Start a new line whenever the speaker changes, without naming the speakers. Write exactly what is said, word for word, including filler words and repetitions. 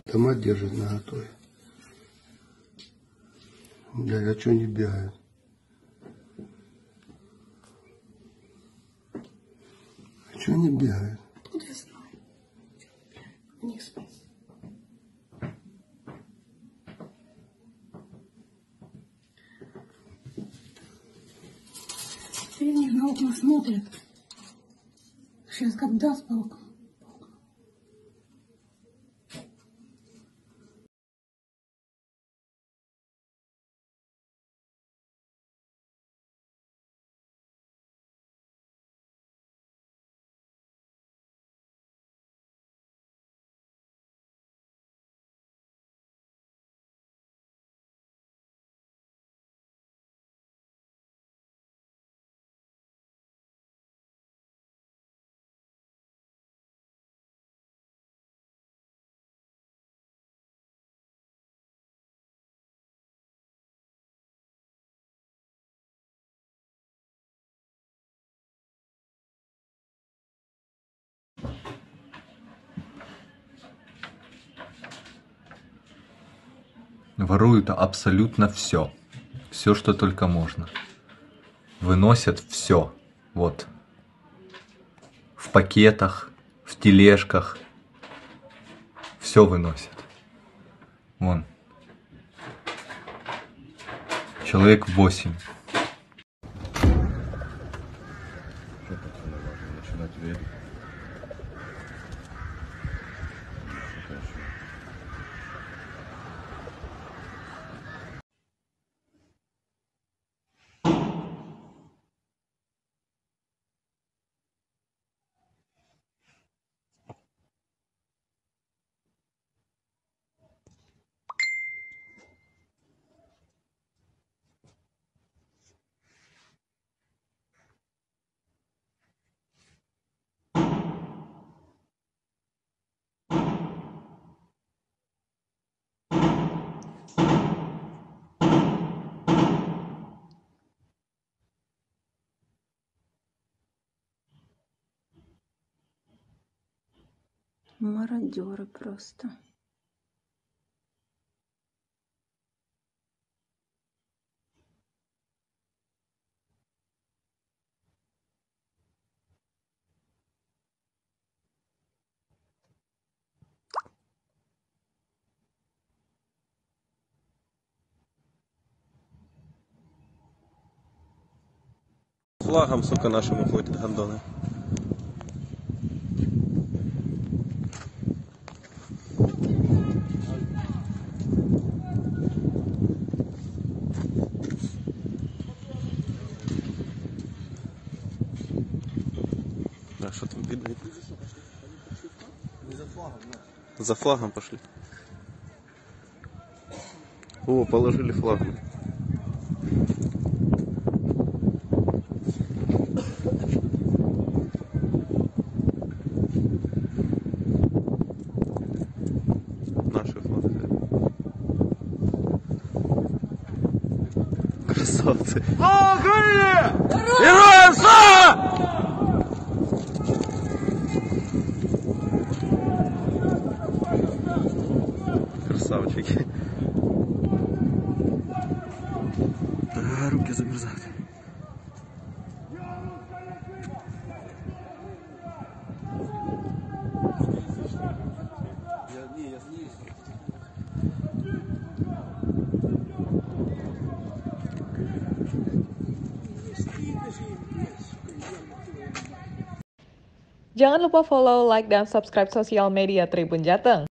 Автомат держит наготове. Блядь, а чё не бегает? А чё не бегает?
Откуда я знаю? У них спать. Все в них на окна смотрят. Сейчас как даст по окнам.
Воруют абсолютно все. Все, что только можно. Выносят все. Вот. В пакетах, в тележках. Все выносят. Вон. Человек восемь.
Мародеры просто.
Флагом, сука, нашим уходят гандоны. А что там видно? За флагом, да. За флагом пошли. О, положили флаг. Наши флаги. Красавцы. Слава Украине! Героям слава! Красавчики. А, руки замерзают.
Jangan lupa follow, like, dan subscribe sosial media Tribun Jateng.